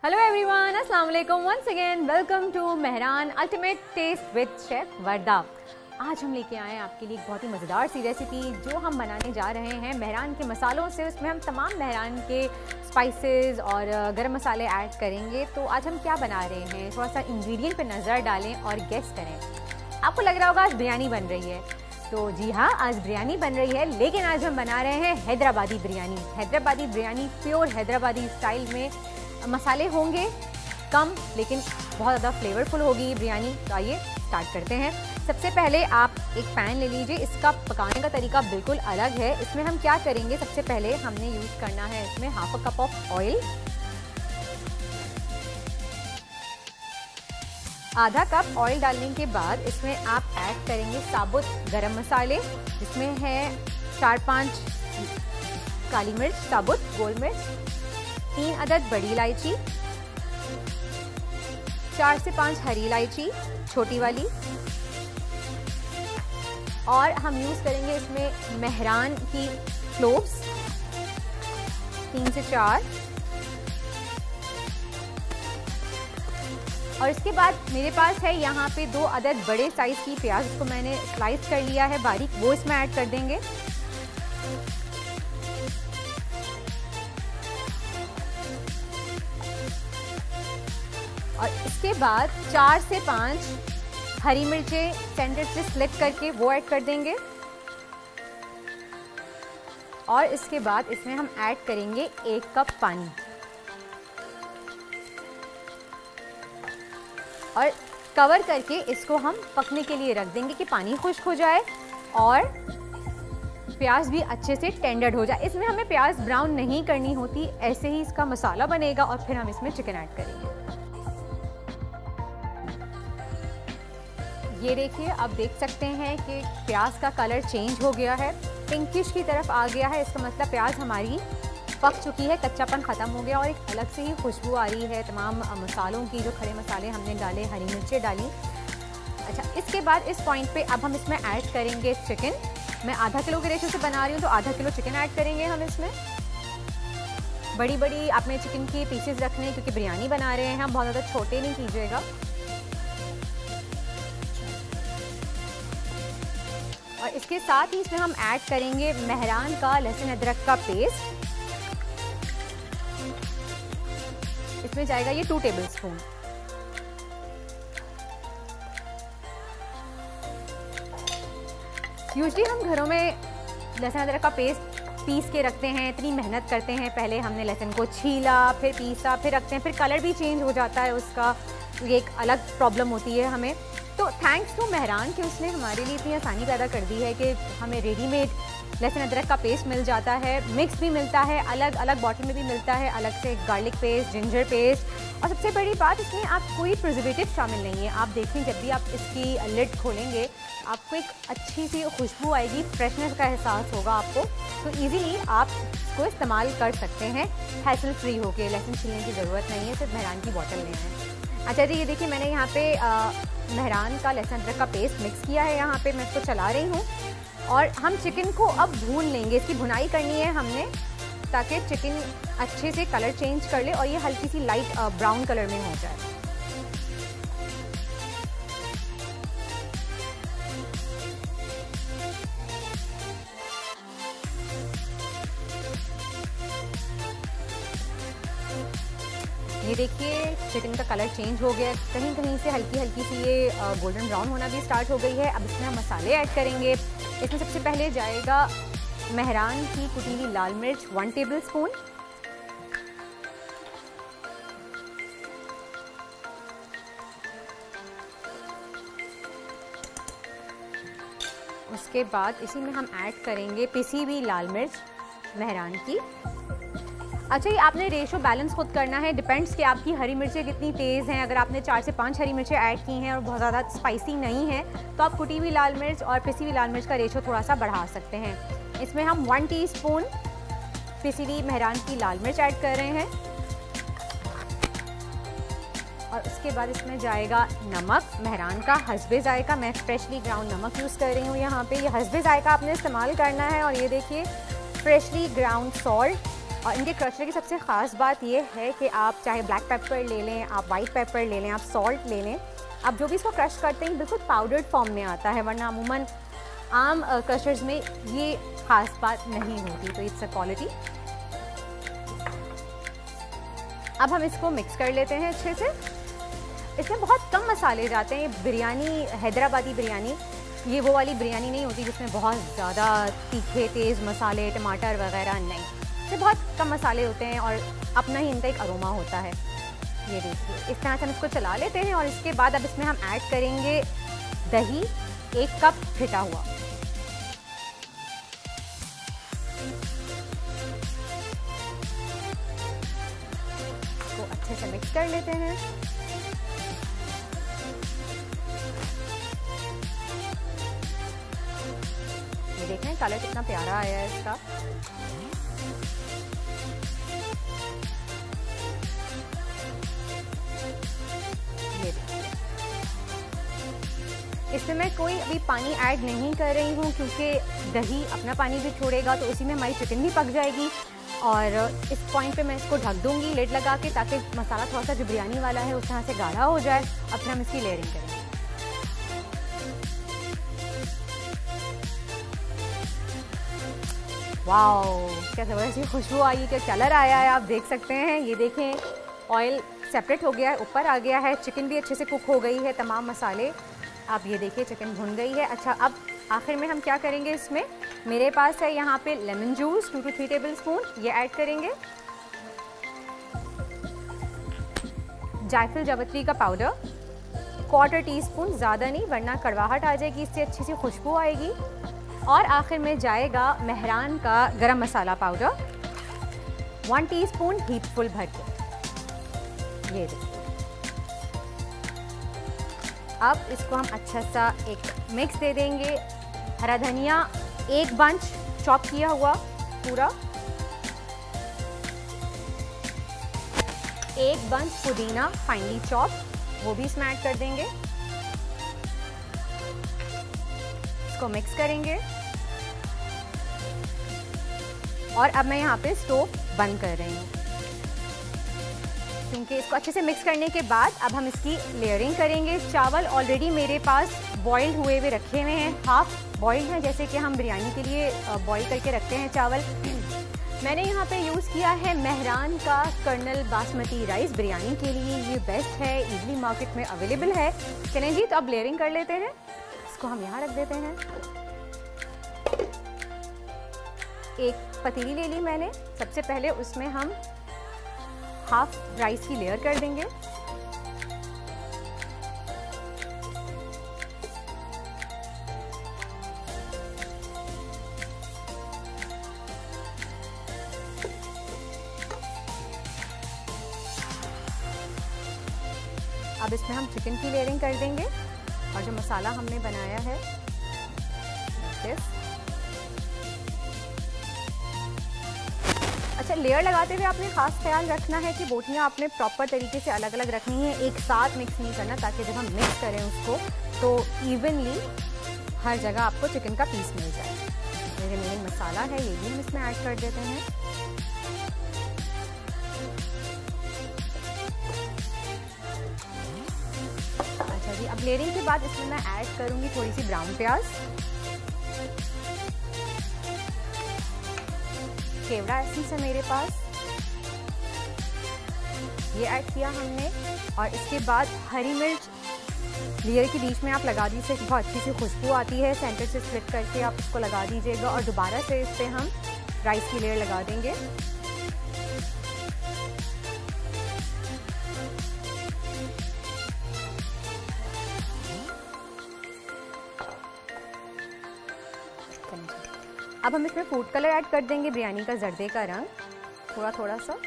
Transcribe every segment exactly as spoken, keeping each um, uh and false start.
Hello everyone, अस्सलाम वालेकुम। Once again welcome to Mehran ultimate taste with chef Warda. आज हम लेके आए हैं आपके लिए एक बहुत ही मज़ेदार सी रेसिपी जो हम बनाने जा रहे हैं मेहरान के मसालों से। उसमें हम तमाम मेहरान के स्पाइसेस और गरम मसाले ऐड करेंगे। तो आज हम क्या बना रहे हैं, थोड़ा सा इंग्रेडिएंट पे नज़र डालें और गेस करें। आपको लग रहा होगा आज बिरयानी बन रही है, तो जी हाँ, आज बिरयानी बन रही है, लेकिन आज हम बना रहे हैं हैदराबादी बिरयानी। हैदराबादी बिरयानी प्योर हैदराबादी स्टाइल में। मसाले होंगे कम लेकिन बहुत ज़्यादा फ्लेवरफुल होगी बिरयानी। तो आइए स्टार्ट करते हैं। सबसे पहले आप एक पैन ले लीजिए। इसका पकाने का तरीका बिल्कुल अलग है। इसमें हम क्या करेंगे, सबसे पहले हमने यूज़ करना है इसमें half a cup of oil, आधा कप ऑयल डालने के बाद इसमें आप ऐड करेंगे साबुत गरम मसाले, जिसमें है चार पाँच काली मिर्च साबुत, गोल मिर्च, तीन अदद बड़ी इलायची, चार से पांच हरी इलायची छोटी वाली, और हम यूज करेंगे इसमें मेहरान की क्लोव्स तीन से चार। और इसके बाद मेरे पास है यहाँ पे दो अदद बड़े साइज की प्याज, इसको मैंने स्लाइस कर लिया है बारीक, वो इसमें ऐड कर देंगे। और इसके बाद चार से पांच हरी मिर्चें सेंटर से स्लिट करके वो ऐड कर देंगे। और इसके बाद इसमें हम ऐड करेंगे एक कप पानी और कवर करके इसको हम पकने के लिए रख देंगे कि पानी खुश्क हो जाए और प्याज भी अच्छे से टेंडर्ड हो जाए। इसमें हमें प्याज ब्राउन नहीं करनी होती, ऐसे ही इसका मसाला बनेगा और फिर हम इसमें चिकन ऐड करेंगे। ये देखिए, आप देख सकते हैं कि प्याज का कलर चेंज हो गया है, पिंकिश की तरफ आ गया है। इसका मतलब प्याज हमारी पक चुकी है, कच्चापन ख़त्म हो गया और एक अलग से ही खुशबू आ रही है तमाम मसालों की, जो खड़े मसाले हमने डाले, हरी मिर्चें डाली। अच्छा, इसके बाद इस पॉइंट पे अब हम इसमें ऐड करेंगे चिकन। मैं आधा किलो के रेशो से बना रही हूँ, तो आधा किलो चिकन ऐड करेंगे हम इसमें। बड़ी बड़ी आपने चिकन की पीसेस रखने हैं क्योंकि बिरयानी बना रहे हैं हम, बहुत ज़्यादा छोटे नहीं कीजिएगा। और इसके साथ ही इसमें हम ऐड करेंगे मेहरान का लहसुन अदरक का पेस्ट। इसमें जाएगा ये टू टेबलस्पून। यूजली हम घरों में लहसुन अदरक का पेस्ट पीस के रखते हैं, इतनी मेहनत करते हैं, पहले हमने लहसुन को छीला, फिर पीसा, फिर रखते हैं, फिर कलर भी चेंज हो जाता है उसका, ये एक अलग प्रॉब्लम होती है हमें। तो थैंक्स टू मेहरान कि उसने हमारे लिए इतनी आसानी पैदा कर दी है कि हमें रेडीमेड लहसुन अदरक का पेस्ट मिल जाता है, मिक्स भी मिलता है, अलग अलग बॉटल में भी मिलता है, अलग से गार्लिक पेस्ट, जिंजर पेस्ट। और सबसे बड़ी बात, इसमें आप कोई प्रिजर्वेटिव शामिल नहीं है। आप देखें, जब भी आप इसकी लिड खोलेंगे आपको एक अच्छी सी खुशबू आएगी, फ्रेशनेस का एहसास होगा आपको। तो इजीली आप इसको इस्तेमाल कर सकते हैं हैसल फ्री होके, लहसुन छीलने की ज़रूरत नहीं है, सिर्फ मेहरान की बॉटल लेना है। अच्छा जी, ये देखिए, मैंने यहाँ पे आ, मेहरान का लहसुन अदरक का पेस्ट मिक्स किया है। यहाँ पे मैं इसको चला रही हूँ और हम चिकन को अब भून लेंगे। इसकी भुनाई करनी है हमने, ताकि चिकन अच्छे से कलर चेंज कर ले और ये हल्की सी लाइट ब्राउन कलर में हो जाए। ये देखिए, चिकन का कलर चेंज हो गया, कहीं कहीं से हल्की हल्की सी ये गोल्डन ब्राउन होना भी स्टार्ट हो गई है। अब इसमें हम मसाले ऐड करेंगे। इसमें सबसे पहले जाएगा मेहरान की कुटी हुई लाल मिर्च वन टेबल स्पून, उसके बाद इसी में हम ऐड करेंगे पिसी हुई लाल मिर्च मेहरान की। अच्छा, ये आपने रेशो बैलेंस खुद करना है, डिपेंड्स कि आपकी हरी मिर्चें कितनी तेज़ हैं। अगर आपने चार से पाँच हरी मिर्चें ऐड की हैं और बहुत ज़्यादा स्पाइसी नहीं है, तो आप कुटी हुई लाल मिर्च और पिसी हुई लाल मिर्च का रेशो थोड़ा सा बढ़ा सकते हैं। इसमें हम वन टीस्पून पिसी हुई मेहरान की लाल मिर्च ऐड कर रहे हैं और उसके बाद इसमें जाएगा नमक मेहरान का हस्बे जायका। मैं फ्रेशली ग्राउंड नमक यूज़ कर रही हूँ यहाँ पे, ये हस्बे जायका आपने इस्तेमाल करना है। और ये देखिए, फ्रेशली ग्राउंड सॉल्ट और इनके क्रशर की सबसे ख़ास बात ये है कि आप चाहे ब्लैक पेपर ले लें, आप वाइट पेपर ले लें, आप सॉल्ट ले लें, आप जो भी इसको क्रश करते हैं बिल्कुल पाउडर्ड फॉर्म में आता है, वरना अमूमन आम क्रशर्स में ये ख़ास बात नहीं होती। तो इट्स अ क्वालिटी। अब हम इसको मिक्स कर लेते हैं अच्छे से। इसमें बहुत कम मसाले जाते हैं। बिरयानी, हैदराबादी बिरयानी, ये वो वाली बिरयानी नहीं होती जिसमें बहुत ज़्यादा तीखे तेज़ मसाले, टमाटर वगैरह, नहीं, इसमें बहुत कम मसाले होते हैं और अपना ही इनका एक अरोमा होता है। ये देखिए, इस तरह से हम इसको चला लेते हैं और इसके बाद अब इसमें हम ऐड करेंगे दही, एक कप फिटा हुआ। इसको अच्छे से मिक्स कर लेते हैं। ये देखें कलर कितना प्यारा आया है इसका। ये इसमें मैं कोई अभी पानी ऐड नहीं कर रही हूँ क्योंकि दही अपना पानी भी छोड़ेगा, तो उसी में हमारी चिकन भी पक जाएगी। और इस पॉइंट पे मैं इसको ढक दूंगी लिड लगा के, ताकि मसाला थोड़ा सा जो बिरयानी वाला है उस तरह से गाढ़ा हो जाए। अब फिर हम इसकी लेयरिंग करेंगे। वाओ, क्या ज़बरदस्त खुशबू आई, क्या कलर आया है, आप देख सकते हैं। ये देखें, ऑयल सेपरेट हो गया है, ऊपर आ गया है, चिकन भी अच्छे से कुक हो गई है, तमाम मसाले। आप ये देखिए चिकन भुन गई है। अच्छा, अब आखिर में हम क्या करेंगे, इसमें मेरे पास है यहाँ पे lemon juice two two three tablespoon, ये ऐड करेंगे। जायफल जावित्री का पाउडर क्वार्टर टी स्पून, ज़्यादा नहीं वरना कड़वाहट आ जाएगी, इससे अच्छी सी खुशबू आएगी। और आखिर में जाएगा मेहरान का garam masala powder, one teaspoon heap full भर के। ये देखिए, अब इसको हम अच्छा सा एक मिक्स दे देंगे। हरा धनिया एक बंच चॉप किया हुआ पूरा, एक बंच पुदीना फाइनली चॉप, वो भी इसमें ऐड कर देंगे। इसको मिक्स करेंगे और अब मैं यहाँ पे स्टोव बंद कर रही हूँ क्योंकि इसको अच्छे से मिक्स करने के बाद अब हम इसकी लेयरिंग करेंगे। चावल ऑलरेडी मेरे पास बॉइल्ड हुए हुए रखे हुए हैं, हाफ बॉइल्ड हैं, जैसे कि हम बिरयानी के लिए बॉईल करके रखते हैं चावल। मैंने यहाँ पे यूज़ किया है मेहरान का कर्नल बासमती राइस, बिरयानी के लिए ये बेस्ट है, इजली मार्केट में अवेलेबल है। चलें जी, तो अब लेयरिंग कर लेते हैं। इसको हम यहाँ रख देते हैं। एक पतीली ले ली मैंने, सबसे पहले उसमें हम हाफ राइस की लेयर कर देंगे। अब इसमें हम चिकन की लेयरिंग कर देंगे और जो मसाला हमने बनाया है this। अच्छा, लेयर लगाते हुए आपने खास ख्याल रखना है कि बोटियाँ आपने प्रॉपर तरीके से अलग अलग रखनी है, एक साथ मिक्स नहीं करना, ताकि जब हम मिक्स करें उसको तो इवनली हर जगह आपको चिकन का पीस मिल जाए। मेरे मेन मसाला है, ये भी हम इसमें ऐड कर देते हैं। अच्छा जी, अब लेयरिंग के बाद इसमें मैं ऐड करूँगी थोड़ी सी ब्राउन प्याज, केवड़ा एसेंस है मेरे पास, ये ऐड किया हमने। और इसके बाद हरी मिर्च लेयर के बीच में आप लगा दीजिए, बहुत अच्छी सी खुशबू आती है। सेंटर से स्प्लिट करके आप इसको लगा दीजिएगा और दोबारा से इस पर हम राइस की लेयर लगा देंगे। अब हम इसमें फूड कलर ऐड कर देंगे, बिरयानी का जर्दे का रंग, थोड़ा थोड़ा सा।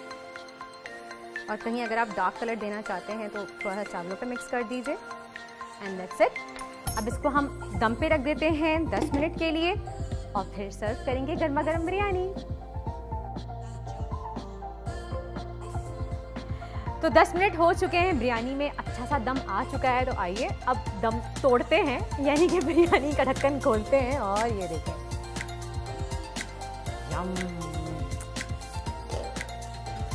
और कहीं अगर आप डार्क कलर देना चाहते हैं तो थोड़ा सा चावलों पे मिक्स कर दीजिए। And that's it. अब इसको हम दम पे रख देते हैं दस मिनट के लिए और फिर सर्व करेंगे गर्मा गर्म बिरयानी। तो दस मिनट हो चुके हैं, बिरयानी में अच्छा सा दम आ चुका है। तो आइए अब दम तोड़ते हैं, यानी कि बिरयानी का ढक्कन खोलते हैं और ये देखें,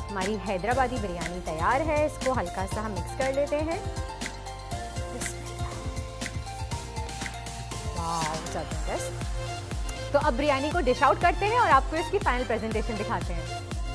हमारी हैदराबादी बिरयानी तैयार है। इसको हल्का सा हम मिक्स कर लेते हैं। वाह, जबरदस्त। तो अब बिरयानी को डिश आउट करते हैं और आपको इसकी फाइनल प्रेजेंटेशन दिखाते हैं।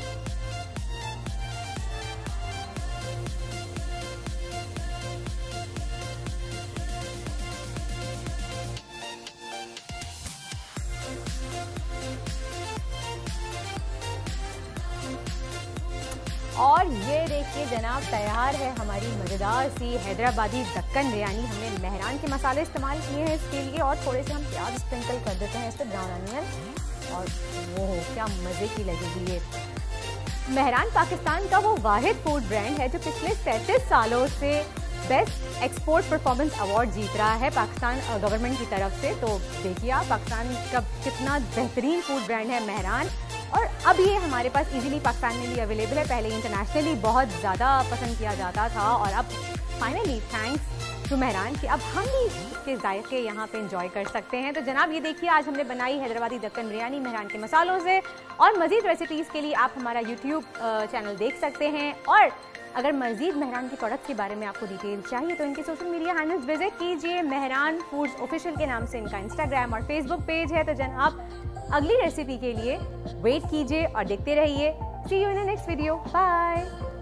और ये देखिए जनाब, तैयार है हमारी मज़ेदार सी हैदराबादी दक्कन बिरयानी। हमने मेहरान के मसाले इस्तेमाल किए हैं इसके लिए और थोड़े से हम प्याज स्प्रिंकल कर देते हैं इस पर, ब्राउन अनियन। और वो क्या मज़े की लगेगी ये। मेहरान पाकिस्तान का वो वाहिद फूड ब्रांड है जो पिछले सैंतीस सालों से बेस्ट एक्सपोर्ट परफॉर्मेंस अवार्ड जीत रहा है पाकिस्तान गवर्नमेंट की तरफ से। तो देखिए आप पाकिस्तान का कितना बेहतरीन फूड ब्रांड है मेहरान। और अब ये हमारे पास इजीली पाकिस्तान में भी अवेलेबल है। पहले इंटरनेशनली बहुत ज़्यादा पसंद किया जाता था और अब फाइनली थैंक्स टू मेहरान कि अब हम भी इसके जायके यहाँ पे एंजॉय कर सकते हैं। तो जनाब ये देखिए, आज हमने बनाई हैदराबादी दक्कन बिरयानी मेहरान के मसालों से। और मज़ीद रेसिपीज़ के लिए आप हमारा यूट्यूब चैनल देख सकते हैं। और अगर मज़ीद मेहरान के प्रोडक्ट के बारे में आपको डिटेल चाहिए तो इनके सोशल मीडिया हैंडल्स विजिट कीजिए। मेहरान फूड्स ऑफिशियल के नाम से इनका इंस्टाग्राम और फेसबुक पेज है। तो जनाब अगली रेसिपी के लिए वेट कीजिए और देखते रहिए। See you in the next video. Bye.